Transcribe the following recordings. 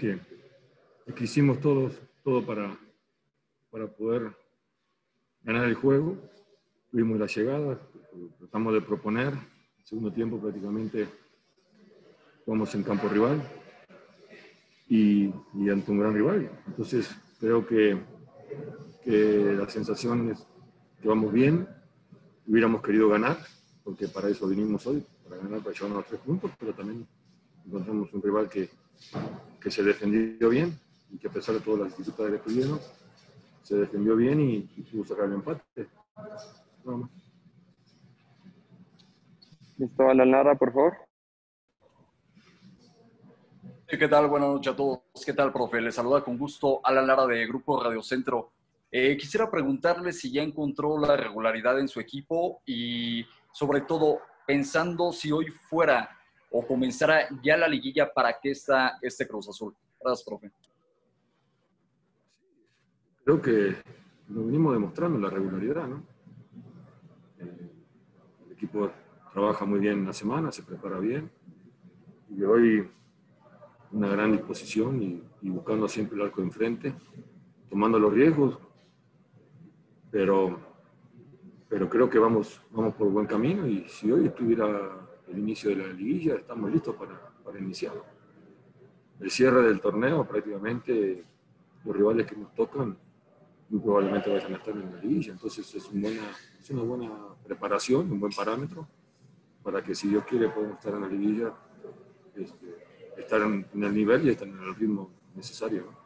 es que hicimos todo para poder ganar el juego. Tuvimos la llegada, tratamos de proponer. El segundo tiempo prácticamente jugamos en campo rival y ante un gran rival. Entonces creo que la sensación es que vamos bien. Hubiéramos querido ganar, porque para eso vinimos hoy, para ganar, para llevarnos los 3 puntos, pero también encontramos un rival que se defendió bien y que a pesar de todas las dificultades que tuvieron, se defendió bien y pudo sacar el empate. Vamos. Listo, Alan Lara, por favor. ¿Qué tal? Buenas noches a todos. ¿Qué tal, profe? Les saluda con gusto Alan Lara de Grupo Radio Centro. Quisiera preguntarle si ya encontró la regularidad en su equipo y, sobre todo, pensando si hoy fuera o comenzara ya la liguilla, ¿para qué está este Cruz Azul? Gracias, profe. Creo que lo venimos demostrando, la regularidad, ¿no? El equipo trabaja muy bien en la semana, se prepara bien y hoy una gran disposición y buscando siempre el arco de enfrente, tomando los riesgos, pero creo que vamos por buen camino y si hoy estuviera el inicio de la liguilla, estamos listos para iniciar. El cierre del torneo, prácticamente los rivales que nos tocan muy probablemente vayan a estar en la liguilla, entonces es una buena preparación, un buen parámetro para que si Dios quiere podamos estar en la liguilla, estar en el nivel y estar en el ritmo necesario, ¿no?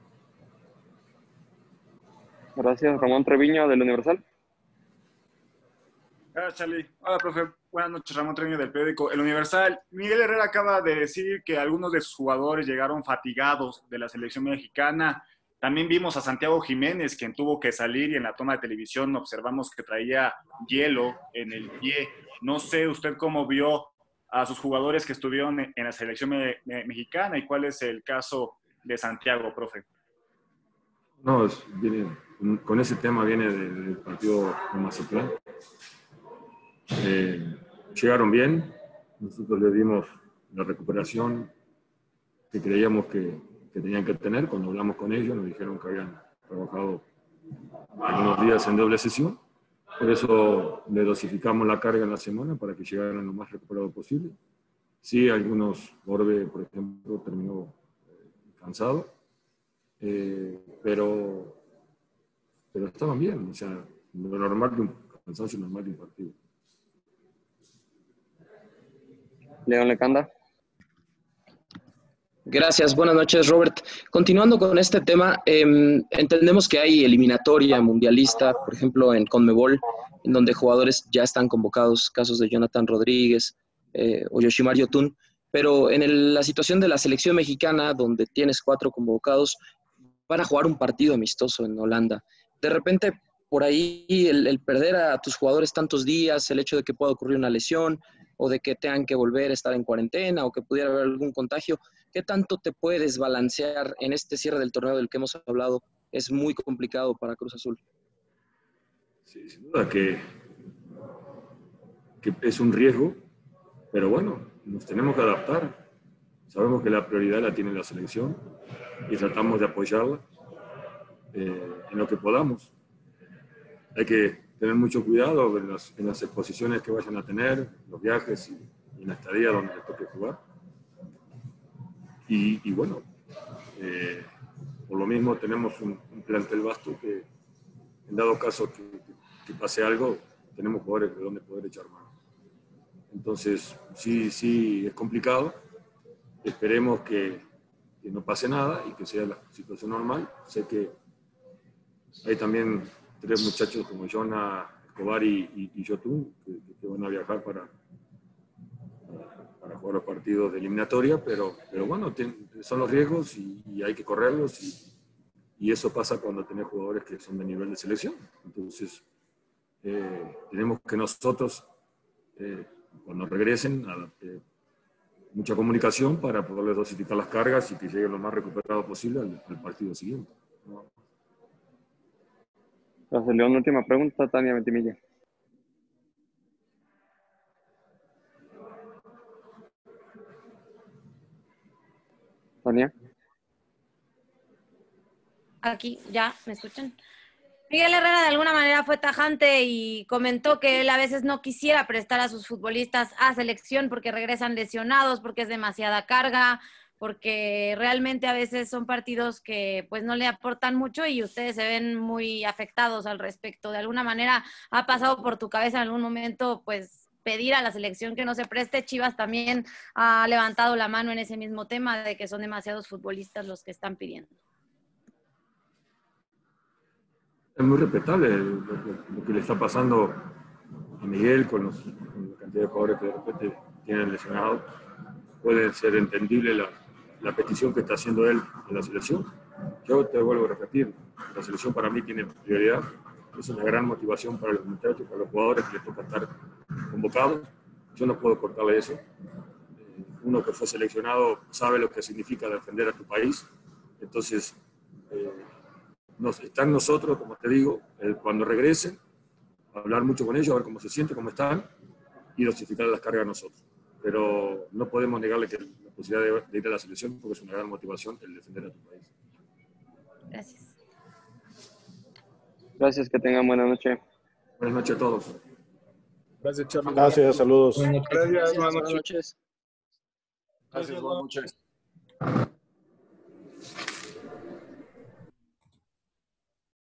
Gracias, Ramón Treviño, del Universal. Gracias, Charlie. Hola, profe. Buenas noches, Ramón Treviño del periódico El Universal. Miguel Herrera acaba de decir que algunos de sus jugadores llegaron fatigados de la selección mexicana. También vimos a Santiago Jiménez, quien tuvo que salir y en la toma de televisión observamos que traía hielo en el pie. No sé usted cómo vio a sus jugadores que estuvieron en la selección mexicana y cuál es el caso de Santiago, profe. No, con ese tema viene del partido de Mazatlán. Llegaron bien, nosotros les dimos la recuperación que creíamos que tenían que tener. Cuando hablamos con ellos nos dijeron que habían trabajado algunos días en doble sesión, por eso le dosificamos la carga en la semana para que llegaran lo más recuperados posible. Sí, algunos, Orbe, por ejemplo, terminó cansado, pero estaban bien, o sea, lo normal de un cansancio normal de un partido. León Lecanda. Gracias, buenas noches, Robert. Continuando con este tema, entendemos que hay eliminatoria mundialista, por ejemplo, en CONMEBOL, en donde jugadores ya están convocados, casos de Jonathan Rodríguez o Yoshimar Yotun, pero en la situación de la selección mexicana, donde tienes 4 convocados, van a jugar un partido amistoso en Holanda. De repente, por ahí, el perder a tus jugadores tantos días, el hecho de que pueda ocurrir una lesión, o de que tengan que volver a estar en cuarentena, o que pudiera haber algún contagio, ¿qué tanto te puedes balancear en este cierre del torneo del que hemos hablado? Es muy complicado para Cruz Azul. Sí, sin duda que es un riesgo, pero bueno, nos tenemos que adaptar. Sabemos que la prioridad la tiene la selección y tratamos de apoyarla en lo que podamos. Hay que tener mucho cuidado en las exposiciones que vayan a tener, los viajes y en la estadía donde les toque jugar. Y bueno, por lo mismo tenemos un plantel vasto que, en dado caso que pase algo, tenemos jugadores de donde poder echar mano. Entonces, sí, es complicado. Esperemos que no pase nada y que sea la situación normal. Sé que hay también 3 muchachos como Jonah, Escobar y Yotun que van a viajar para jugar los partidos de eliminatoria, pero bueno, son los riesgos y hay que correrlos y eso pasa cuando tenés jugadores que son de nivel de selección. Entonces, tenemos que nosotros, cuando regresen, mucha comunicación para poderles dosificar las cargas y que lleguen lo más recuperado posible al partido siguiente. Gracias, León. Última pregunta, Tania Ventimilla. Tania. aquí, ¿ya me escuchan? Miguel Herrera de alguna manera fue tajante y comentó que él a veces no quisiera prestar a sus futbolistas a selección porque regresan lesionados, porque es demasiada carga, porque realmente a veces son partidos que pues no le aportan mucho y ustedes se ven muy afectados al respecto. ¿De alguna manera ha pasado por tu cabeza en algún momento pues pedir a la selección que no se preste? Chivas también ha levantado la mano en ese mismo tema de que son demasiados futbolistas los que están pidiendo. Es muy respetable lo que le está pasando a Miguel con la cantidad de jugadores que de repente tienen lesionados. Puede ser entendible la petición que está haciendo él en la selección. Yo te vuelvo a repetir, la selección para mí tiene prioridad, es una gran motivación para los muchachos, para los jugadores que les toca estar convocados. Yo no puedo cortarle eso. Uno que fue seleccionado sabe lo que significa defender a tu país. Entonces, están nosotros, como te digo, cuando regresen, hablar mucho con ellos, a ver cómo se sienten, cómo están, y dosificar las cargas a nosotros. Pero no podemos negarle que la posibilidad de ir a la selección, porque es una gran motivación el defender a tu país. Gracias. Gracias, que tengan buena noche. Buenas noches a todos. Gracias, Charlie. Gracias, saludos. Gracias, buenas Buenas noches. noches. Gracias, buenas noches.